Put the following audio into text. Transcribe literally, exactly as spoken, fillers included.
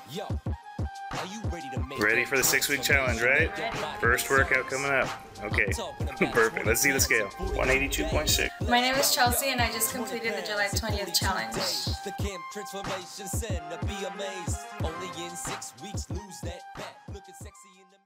Ready for the six-week challenge, right? First workout coming up. Okay, perfect. Let's see the scale. one eighty-two point six. My name is Chelsea, and I just completed the July twentieth challenge. The camp transformation, send to be amazed. Only in six weeks, lose that fat. Looking sexy in the